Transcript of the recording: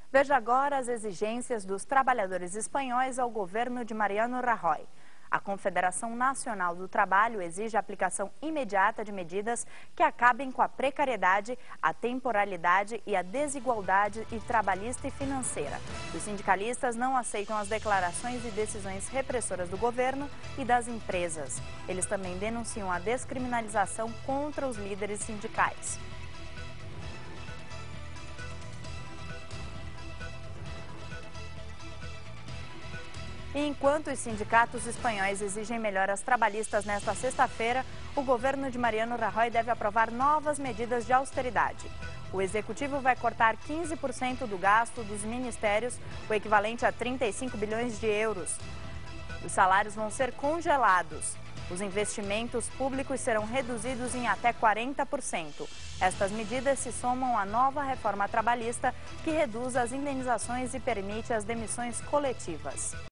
Veja agora as exigências dos trabalhadores espanhóis ao governo de Mariano Rajoy. A Confederação Nacional do Trabalho exige a aplicação imediata de medidas que acabem com a precariedade, a temporalidade e a desigualdade trabalhista e financeira. Os sindicalistas não aceitam as declarações e decisões repressoras do governo e das empresas. Eles também denunciam a descriminalização contra os líderes sindicais. E enquanto os sindicatos espanhóis exigem melhoras trabalhistas nesta sexta-feira, o governo de Mariano Rajoy deve aprovar novas medidas de austeridade. O executivo vai cortar 15% do gasto dos ministérios, o equivalente a 35 bilhões de euros. Os salários vão ser congelados. Os investimentos públicos serão reduzidos em até 40%. Estas medidas se somam à nova reforma trabalhista, que reduz as indenizações e permite as demissões coletivas.